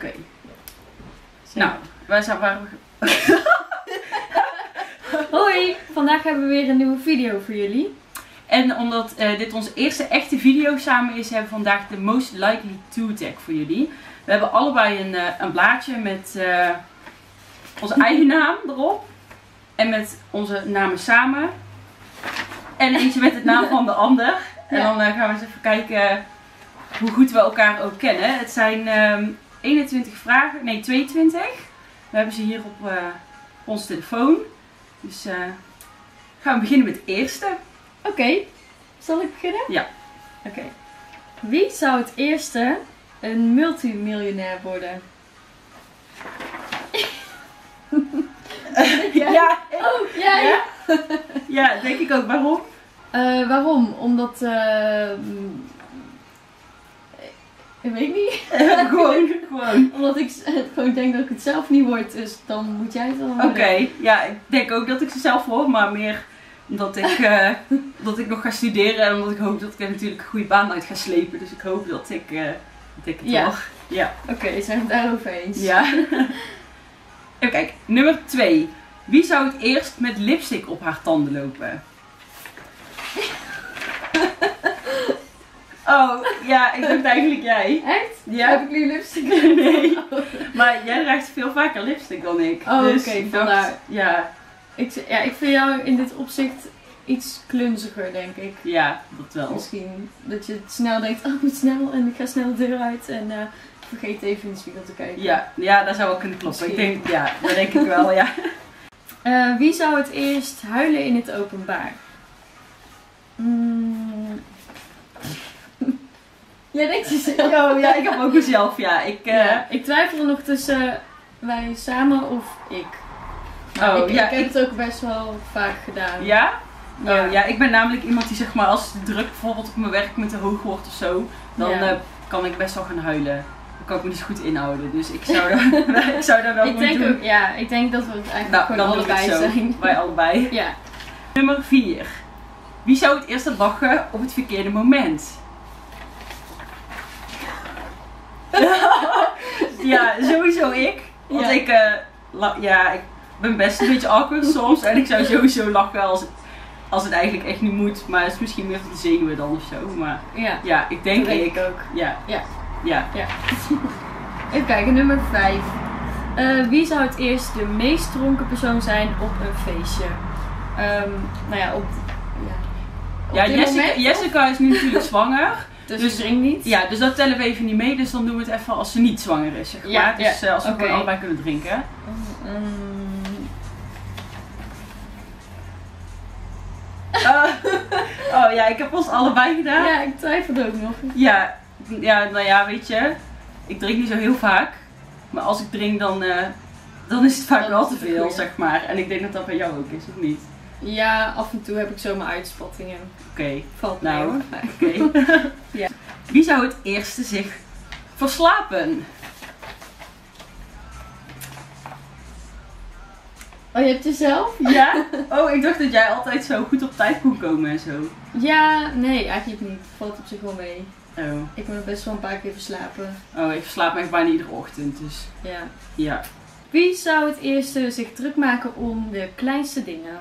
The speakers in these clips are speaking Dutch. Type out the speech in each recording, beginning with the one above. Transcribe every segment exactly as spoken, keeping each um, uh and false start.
Okay. Nou, wij zijn waar we... Hoi, vandaag hebben we weer een nieuwe video voor jullie. En omdat uh, dit onze eerste echte video samen is, hebben we vandaag de Most Likely To tag voor jullie. We hebben allebei een, uh, een blaadje met uh, onze eigen naam erop. En met onze namen samen. En eentje met het naam van de ander. En ja. dan uh, gaan we eens even kijken hoe goed we elkaar ook kennen. Het zijn um, eenentwintig vragen, nee tweeëntwintig. We hebben ze hier op uh, onze telefoon. Dus uh, gaan we beginnen met de eerste. Oké, okay. Zal ik beginnen? Ja. Oké. Okay. Wie zou het eerste een multimiljonair worden? ja. ja. Oh, ja, ja. Ja, ja denk ik ook. Waarom? Uh, waarom? Omdat... Uh, ik weet niet. gewoon, gewoon. Omdat ik gewoon denk dat ik het zelf niet word, dus dan moet jij het dan worden. Oké, okay. Ja, ik denk ook dat ik ze zelf word, maar meer omdat ik, uh, dat ik nog ga studeren en omdat ik hoop dat ik er natuurlijk een goede baan uit ga slepen. Dus ik hoop dat ik, uh, dat ik het ja. mag. Ja. Oké, okay, zijn we het daarover eens? Ja. Even kijken, nummer twee. Wie zou het eerst met lipstick op haar tanden lopen? Oh, ja, ik dacht eigenlijk jij. Echt? Ja. Heb ik nu lipstick? Nee. Maar jij draagt veel vaker lipstick dan ik. Oh, dus oké, okay, dacht, vandaar. Ja. Ik, ja, ik vind jou in dit opzicht iets klunziger, denk ik. Ja, dat wel. Misschien dat je snel denkt, oh, ik moet snel en ik ga snel de deur uit en uh, vergeet even in de spiegel te kijken. Ja, ja, dat zou wel kunnen kloppen. Ik denk, ja, dat denk ik wel, ja. Uh, wie zou het eerst huilen in het openbaar? Mm. Jij denkt jezelf. Oh, ja, ik heb ook mezelf, ja. Ik, uh... ja. Ik twijfel er nog tussen wij samen of ik. Maar oh, ik, ja, ik heb ik... het ook best wel vaak gedaan. Ja? Ja. Oh, ja, ik ben namelijk iemand die, zeg maar, als de druk bijvoorbeeld op mijn werk me te hoog wordt of zo, dan ja. uh, kan ik best wel gaan huilen. Dan kan ik me niet zo goed inhouden. Dus ik zou daar, ik zou daar wel ik denk doen. Ook, ja, ik denk dat we het eigenlijk nou, gewoon allebei zijn. Wij allebei. Ja. Nummer vier. Wie zou het eerst lachen op het verkeerde moment? Ja, sowieso ik. Want ja. ik, uh, ja, ik ben best een beetje awkward soms. En ik zou sowieso lachen als het, als het eigenlijk echt niet moet. Maar het is misschien meer van de zenuwen dan of zo. Maar ja, ja ik denk dat ik. ik ook. Ja. Ja. Ja. ja. Even kijken, nummer vijf. Uh, wie zou het eerst de meest dronken persoon zijn op een feestje? Um, nou ja, op... Ja, op ja Jessica, moment, Jessica is nu natuurlijk zwanger. Dus, dus drink niet. Ja, dus dat tellen we even niet mee. Dus dan doen we het even als ze niet zwanger is, zeg maar. Ja, dus ja. uh, als we okay. gewoon allebei kunnen drinken. Um... Uh, oh ja, ik heb ons allebei gedaan. Ja, ik twijfelde ook nog. Ja, ja, nou ja, weet je. Ik drink niet zo heel vaak. Maar als ik drink, dan, uh, dan is het vaak dat wel te veel, zeg maar. En ik denk dat dat bij jou ook is, of niet? Ja, af en toe heb ik zomaar uitspattingen. Oké. Okay. Valt nou, mee hoor. Oké. Okay. Ja. Wie zou het eerste zich verslapen? Oh, je hebt jezelf? Ja? Oh, ik dacht dat jij altijd zo goed op tijd kon komen en zo. Ja, nee, eigenlijk niet. Valt op zich wel mee. Oh. Ik ben er best wel een paar keer verslapen. Oh, ik verslaap me echt bijna iedere ochtend, dus... Ja. Ja. Wie zou het eerste zich druk maken om de kleinste dingen?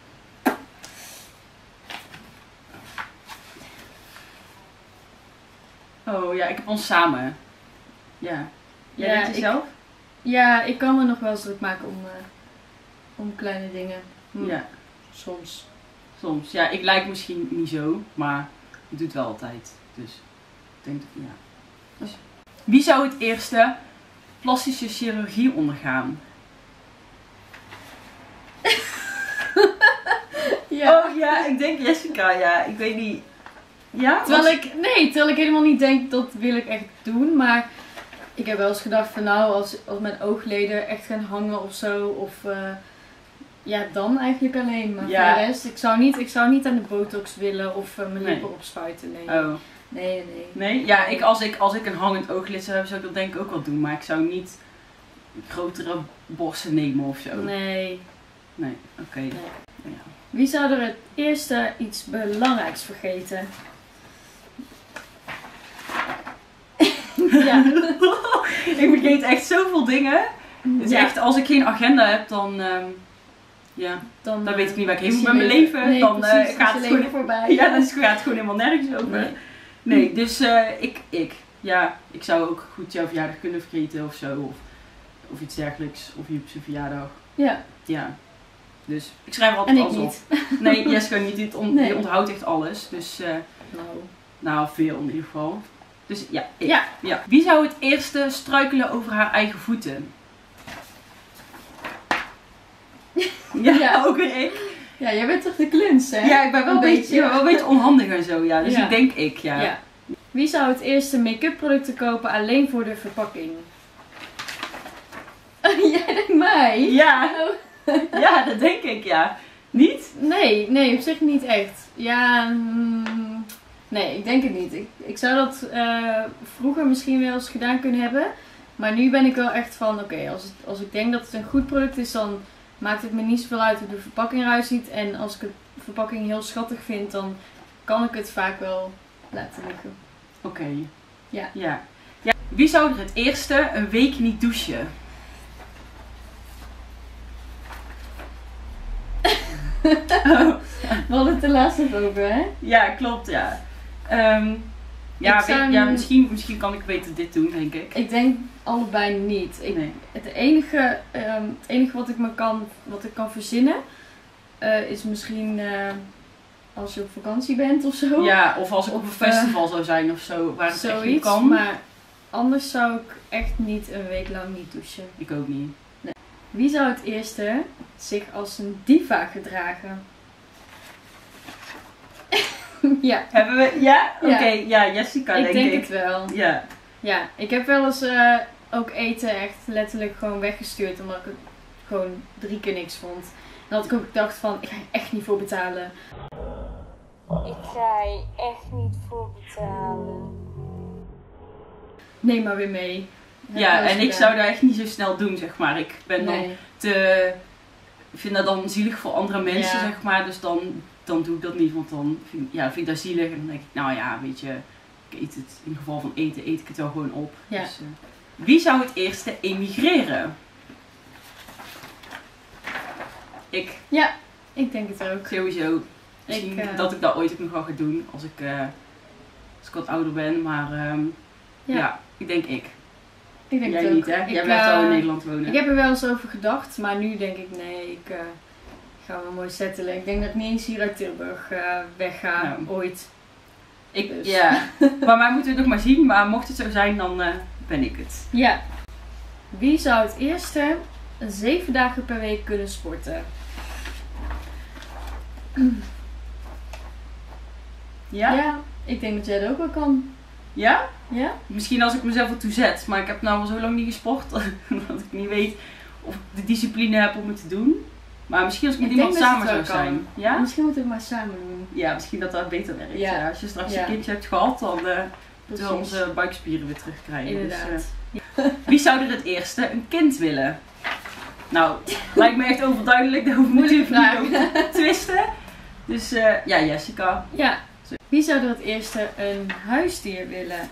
Oh ja, ik heb ons samen. Ja. Jij ja, denkt jezelf? Ik, ja, ik kan me nog wel eens druk maken om, uh, om kleine dingen. Hm. Ja. Soms. Soms. Ja, ik lijk misschien niet zo, maar ik doe het wel altijd. Dus ik denk dat, ja. Dus. Wie zou het eerste plastische chirurgie ondergaan? Ja. Oh ja, ik denk Jessica, ja. Ik weet niet. Ja? Terwijl ik, nee, terwijl ik helemaal niet denk dat wil ik echt doen, maar ik heb wel eens gedacht van nou, als, als mijn oogleden echt gaan hangen of zo, of uh, ja, dan eigenlijk alleen. Maar ja. voor de rest, ik zou niet, ik zou niet aan de botox willen of uh, mijn nee. lippen opspuiten, nee. Oh. Nee, nee. Nee? Ja, ik, als, ik, als ik een hangend ooglid zou hebben, zou ik dat denk ik ook wel doen, maar ik zou niet grotere borsten nemen of zo. Nee. Nee, oké. Okay. Nee. Ja. Wie zou er het eerste iets belangrijks vergeten? Ja. ik vergeet echt zoveel dingen. Het is Ja. echt, als ik geen agenda heb, dan, um, ja, Dan, dan weet ik niet waar ik heen is moet je met mijn leven. Nee, dan precies, uh, gaat is het je gewoon leven voorbij. Ja, dan is- gaat het gewoon helemaal nergens over. Nee. Nee, dus uh, ik, ik, ja, ik zou ook goed jouw verjaardag kunnen vergeten of zo. Of, of iets dergelijks. Of Joep zijn verjaardag. Ja. Ja. Dus ik schrijf er altijd En ik alles niet. op. Nee, Jessica niet. Die, on, Nee. die onthoudt echt alles. Dus, uh, Nou. nou, veel in ieder geval. Dus ja, ik. Ja. ja. Wie zou het eerste struikelen over haar eigen voeten? Ja, Ja. ook weer ik. Ja, jij bent toch de kluns, hè? Ja, ik ben wel een, beetje, ja, wel een beetje onhandig en zo, ja. Dus Ja. ik denk ik, ja. Ja. Wie zou het eerste make-up producten kopen alleen voor de verpakking? Jij denkt mij? Ja, Oh. ja, dat denk ik, ja. Niet? Nee, nee, op zich niet echt. Ja, mm, nee, ik denk het niet. Ik, ik zou dat eh, vroeger misschien wel eens gedaan kunnen hebben. Maar nu ben ik wel echt van, oké, okay, als, het- als ik denk dat het een goed product is, dan maakt het me niet zoveel uit hoe de verpakking eruit ziet. En als ik de verpakking heel schattig vind, dan kan ik het vaak wel laten liggen. Oké. Okay. Ja. ja. Ja. Wie zou er het eerste een week niet douchen? We hadden het er laatst nog over, hè? Ja, klopt, ja. Um, ja, Ik zou weet- ja nu- misschien, misschien kan ik beter dit doen, denk ik. Ik denk allebei niet. Ik, Nee. het, enige, ehm, het enige wat ik me kan, wat ik kan verzinnen, eh, is misschien eh, als je op vakantie bent of zo. Ja, of als ik op een Of, eh, festival zou zijn of zo, waar het echt niet Zoiets. kan. Maar anders zou ik echt niet een week lang niet douchen. Ik ook niet. Wie zou het eerste zich als een diva gedragen? Ja, Hebben we, ja? Oké, Ja. ja, Jessica ik denk, denk ik. het wel. Ja. Ja, ik heb wel eens eh, ook eten echt letterlijk gewoon weggestuurd omdat ik het gewoon drie keer niks vond. En dat ik ook dacht van, ik ga er echt niet voor betalen. Ik ga je echt niet voor betalen. Neem maar weer mee. Heb Ja, wel eens en ik gedaan. zou dat echt niet zo snel doen, zeg maar. Ik ben dan Nee. te... Ik vind dat dan zielig voor andere mensen, Ja. zeg maar. Dus dan, dan doe ik dat niet, want dan vind, ja, vind ik dat zielig. En dan denk ik, nou ja, weet je, ik eet het, in geval van eten, eet ik het wel gewoon op. Ja. Dus, uh, wie zou het eerste emigreren? Ik, Ja, ik denk het ook. sowieso. Misschien Ik, uh, dat ik dat ooit ook nog wel ga doen, als ik, uh, als ik wat ouder ben. Maar um, ja. Ja. ik denk ik. Ik denk Jij het ook. niet, hè? Jij Ik, blijft al in eh, Nederland wonen. Ik heb er wel eens over gedacht, maar nu denk ik nee, ik uh, ga me mooi settelen. Ik denk dat ik niet eens hier uit Tilburg uh, wegga, Nou. ooit. Ik, Dus. Ja, maar wij moeten het nog maar zien. Maar mocht het zo zijn, dan uh, ben ik het. Ja. Wie zou het eerste zeven dagen per week kunnen sporten? Ja? Ja, ik denk dat jij dat ook wel kan. Ja? Ja? Misschien als ik mezelf ertoe zet. Maar ik heb nou al zo lang niet gesport. Dat ik niet weet of ik de discipline heb om het te doen. Maar misschien als ik met Ik iemand denk dat samen het zou wel kan. zijn. Ja? Misschien moeten we het maar samen doen. Ja, misschien dat dat beter werkt. Ja. Ja. Als je straks Ja. een kindje hebt gehad, dan uh, moeten we Precies. onze buikspieren weer terugkrijgen. Inderdaad. Dus, uh, wie zou er het eerste een kind willen? Nou, lijkt me echt overduidelijk. Daar hoef ik Moeilijke natuurlijk niet vraag. over te twisten. Dus uh, ja, Jessica. Ja. Wie zou er het eerste een huisdier willen?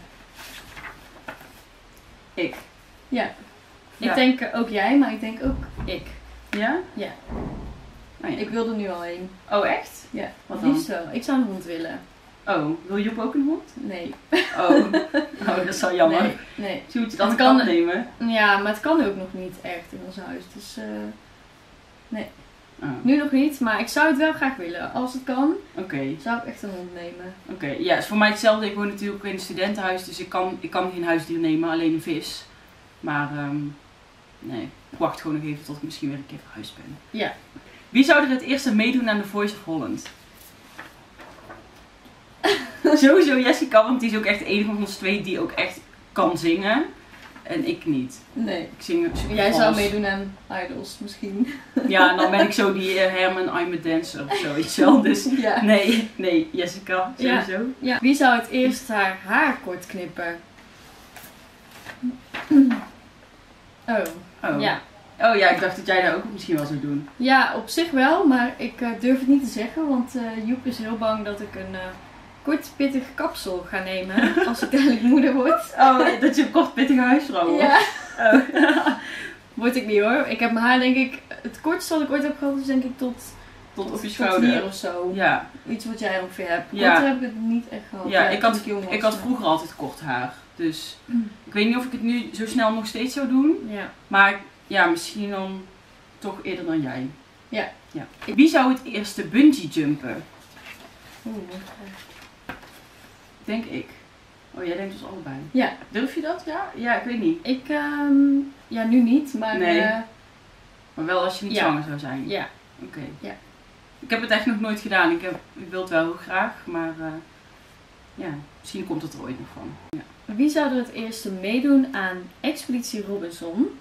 Ik. Ja. Ik Ja. denk ook jij, maar ik denk ook ik. Ja? Ja. Oh, ja. Ik wil er nu al een. Oh, echt? Ja. Wat Het dan? liefst wel. Ik zou een hond willen. Oh, wil Joep ook een hond? Nee. Oh, oh dat is wel jammer. Nee. nee. Zie moet je dan Het een kan- kat nemen? Ja, maar het kan ook nog niet echt in ons huis. Dus eh, Oh. nu nog niet. Maar ik zou het wel graag willen. Als het kan, Oké, okay. zou ik echt een hond nemen. oké. Okay. Ja, is voor mij hetzelfde. Ik woon natuurlijk in een studentenhuis, dus ik kan, ik kan geen huisdier nemen, alleen een vis. Maar um, nee, ik wacht gewoon nog even tot ik misschien weer een keer verhuisd ben. Ja. Wie zou er het eerste meedoen aan The Voice of Holland? Sowieso Jessica, want die is ook echt de enige van ons twee die ook echt kan zingen. En ik niet. Nee. Ik zing super Jij zou vals. meedoen aan Idols misschien. Ja, en dan ben ik zo die uh, Herman, I'm a dancer of zoiets wel. Dus Ja. nee, nee, Jessica, Ja. sowieso. Ja. Wie zou het eerst haar haar kort knippen? Oh. Oh. Ja. Oh ja, ik dacht dat jij dat ook misschien wel zou doen. Ja, op zich wel, maar ik uh, durf het niet te zeggen, want uh, Joep is heel bang dat ik een uh, kort pittig kapsel ga nemen als ik dadelijk moeder word. Oh, dat je een kort pittige huisvrouw wordt? Ja. Oh. Word ik niet hoor. Ik heb mijn haar denk ik, het kortste wat ik ooit heb gehad is denk ik tot, Tot op je tot schouder. hier of zo. Ja. Iets wat jij ongeveer hebt. Ja. Korter heb ik het niet echt gehad. Ja, ik had, toen jong was, ik had maar- vroeger altijd kort haar. Dus Mm. ik weet niet of ik het nu zo snel nog steeds zou doen. Ja. Maar ja, misschien dan toch eerder dan jij. Ja. ja. Wie zou het eerste bungee jumpen? Oeh. Denk ik. Oh, jij denkt dus allebei. Ja. Durf je dat? Ja? Ja, ik weet niet. Ik, ehm, ja nu niet, maar Nee. eh, Maar wel als je niet Ja. zwanger zou zijn. ja. Oké. Ja. Ik heb het echt nog nooit gedaan. Ik, heb, ik wil het wel heel graag, maar eh, ja, misschien komt het er ooit nog van. Ja. Wie zou er het eerste meedoen aan Expeditie Robinson?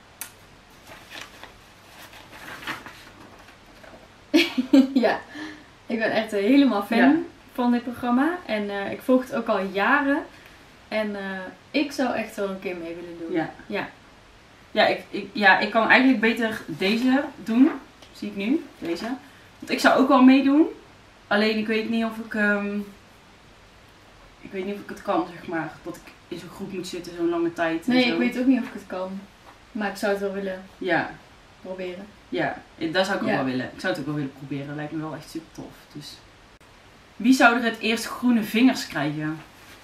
Ja, ik ben echt helemaal fan Ja. van dit programma. En eh, ik volg het ook al jaren. En eh, ik zou echt wel een keer mee willen doen. Ja. Ja. Ja, ik, ik, ja, ik kan eigenlijk beter deze doen. Zie ik nu, deze. Want ik zou ook wel meedoen. Alleen ik weet niet of ik... ehm, ik weet niet of ik het kan, zeg maar. Dat ik in zo'n groep moet zitten zo'n lange tijd. en Nee, zo. ik weet ook niet of ik het kan. Maar ik zou het wel willen Ja, proberen. ja, dat zou ik ook Ja. wel willen. Ik zou het ook wel willen proberen. Lijkt me wel echt super tof. Dus. Wie zou er het eerst groene vingers krijgen?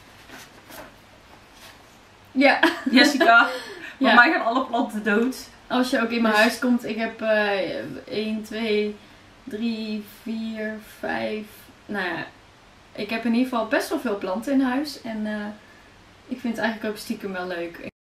Ja. Jessica. Bij Ja. mij gaan alle planten dood. Als je ook in mijn Dus- huis komt, ik heb eh één, twee, drie, vier, vijf. Nou ja, ik heb in ieder geval best wel veel planten in huis. En eh, ik vind het eigenlijk ook stiekem wel leuk.